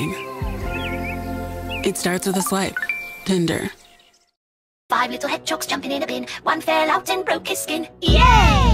dating. It starts with a swipe. Tinder. 5 little hedgehogs jumping in a bin. One fell out and broke his skin. Yay!